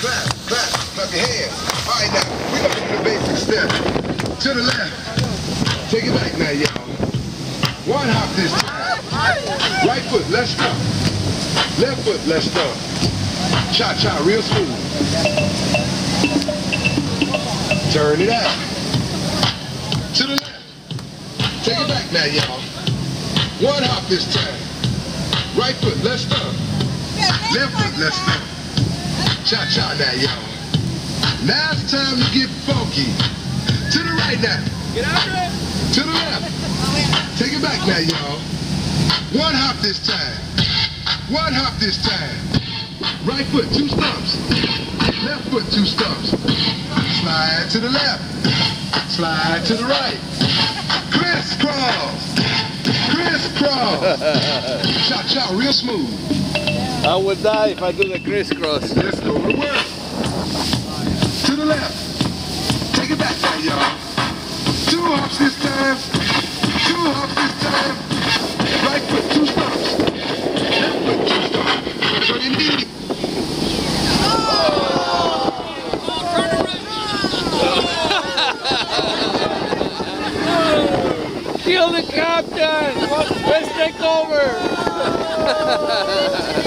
clap, clap, clap your hands. All right, now, we're going to do the basic step. To the left. Take it back now, y'all. One hop this time. Right foot, let's stop. Left foot, let's start. Cha-cha, real smooth. Turn it out. To the left. Take it back now, y'all. One hop this time. Right foot, let's start. Left foot, let's start. Cha-cha now, y'all. Now it's time to get funky. To the right now. Get after it. To the left. Take it back now, y'all. One hop this time. One hop this time. Right foot, 2 stumps. Left foot, 2 stumps. Slide to the left. Slide to the right. Crisscross. Crisscross. Cha-cha, real smooth. I would die if I do the crisscross. Let's go to work. To the left. Take it back now, y'all. 2 hops this time. 2 hops this time. Right foot, 2 stumps. Left foot, 2 stumps. So you need it. Kill the captain! Let's take over!